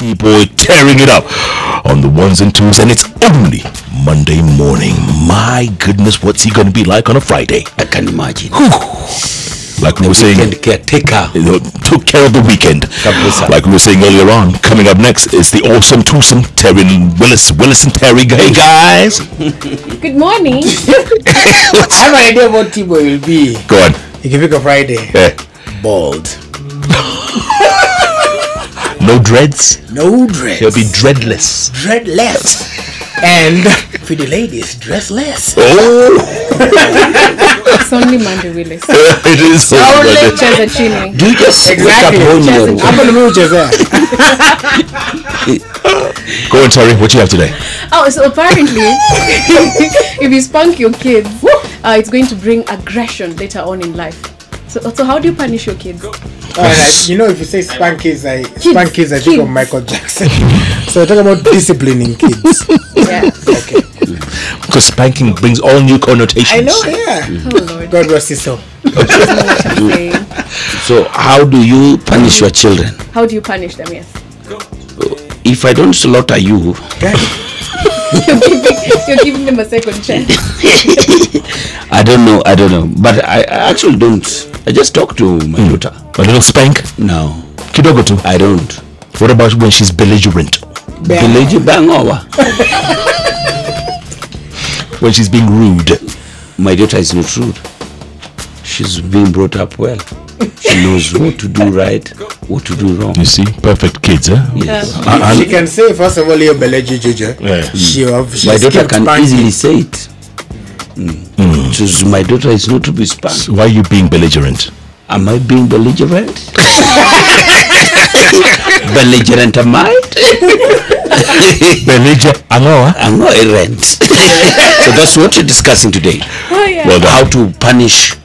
T-Boy tearing it up on the ones and twos, and it's only Monday morning. My goodness, what's he going to be like on a Friday? I can imagine. Like we were saying, caretaker, took care of the weekend. Like we were saying earlier on, coming up next is the awesome twosome, Terry and Willis and Terry. Hey guys. Good morning. I have an idea what T-Boy will be. Go on. You can pick a Friday. Yeah. Bald. No dreads. No dreads. He'll be dreadless. Dreadless. And for the ladies, dressless. Oh. It's only Monday, Willis. It is Only Chesachini. do you just Exactly. wake up on your I'm going to move you there. Go on, Terry. What you have today? Oh, so apparently, if you spunk your kids, it's going to bring aggression later on in life. So how do you punish your kids? Alright, you know, if you say spank kids, I think of Michael Jackson. So we're talking about disciplining kids. Yeah. Okay. Because spanking brings all new connotations. I know, yeah. Oh Lord. God rest his soul. So how do you punish your children? How do you punish them? Yes. If I don't slaughter you, You're giving them a second chance. I don't know, but I actually don't. I just talk to my daughter. A little spank? No, Kidogo too? I don't. What about when she's belligerent? Village bang over. When she's being rude? My daughter is not rude. She's being brought up well. She knows what to do right, what to do wrong. You see? Perfect kids, huh? Yes. She can say, first of all, you're Beleji Juju. Yeah. My daughter can easily say it. So my daughter is not to be spanked. So why are you being belligerent? Am I being belligerent? Belligerent am I? I'm not errant. So that's what you're discussing today. Oh yeah. Well done. How to punish.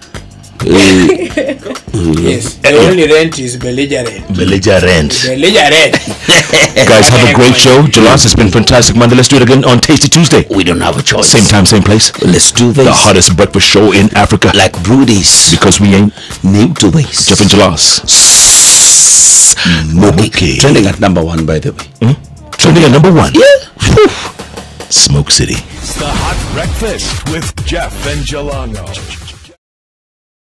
Yes. The only rent is belligerent. Belligerent. Belligerent. Guys, have a great show. Jalas, it's been fantastic, Monday. Let's do it again on Tasty Tuesday. We don't have a choice. Same time, same place. Let's do this. The hottest breakfast show in Africa. Like Broodies. Because we ain't New to this. Jeff and Jalas. Smoky. Trending at number 1, by the way. Trending at number 1. Yeah. Smoke City. It's the Hot Breakfast with Jeff and Jelano.